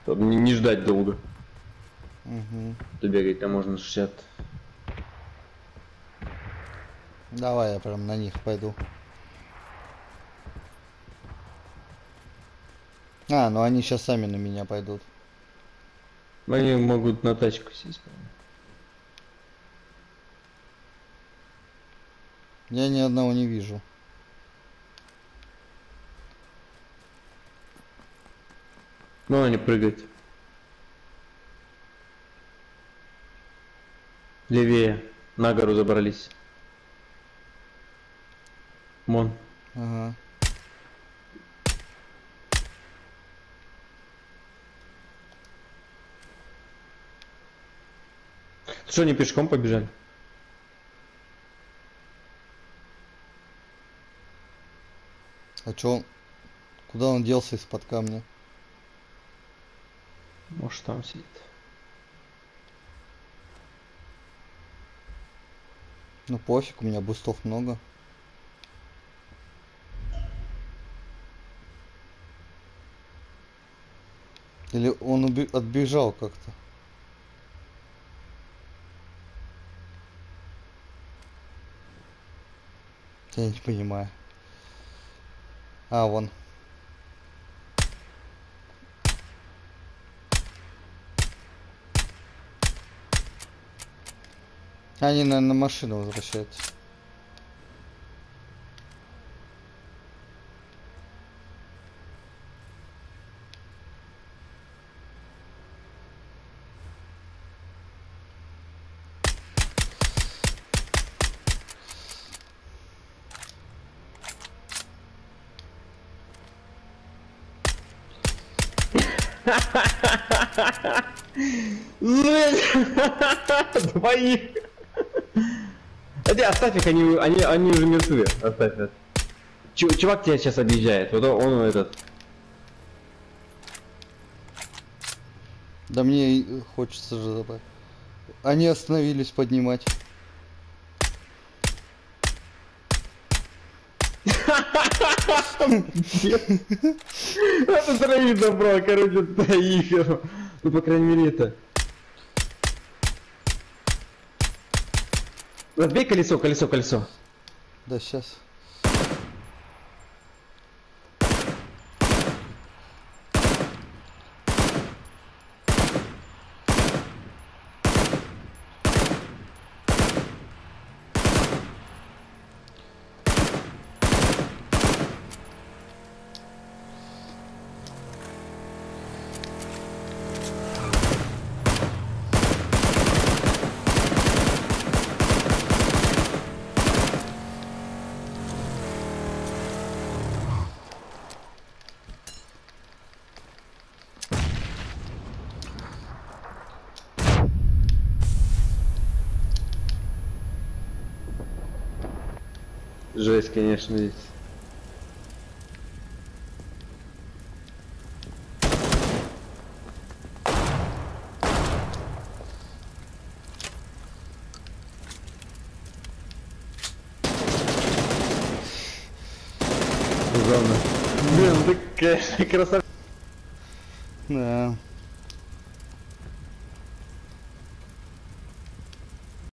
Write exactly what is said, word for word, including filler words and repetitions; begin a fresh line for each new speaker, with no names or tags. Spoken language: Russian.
Чтобы не, не ждать долго.
Угу.
То бегать там можно шестьдесят.
Давай я прям на них пойду. А, ну они сейчас сами на меня пойдут.
Они могут на тачку сесть, по-моему.
Я ни одного не вижу.
Ну, они прыгают. Левее. На гору забрались. Вон.
Ага.
Что, они пешком побежали?
А чё он? Куда он делся из-под камня?
Может, там сидит.
Ну пофиг, у меня бустов много. Или он уби- отбежал как-то? Я не понимаю. А, вон. Они, наверное, на машину возвращаются.
Двоих. Иди, оставь их, они, они, они уже мертвы. Оставь это. Чу- Чувак тебя сейчас объезжает. Вот он, он этот.
Да мне и хочется же забрать. Они остановились поднимать.
Это троих забрал, короче, троих. Ну, по крайней мере, это. Разбей колесо, колесо, колесо.
Да сейчас.
Жесть, конечно, здесь. Главное. Блин, ты, конечно, красавчик.
Да.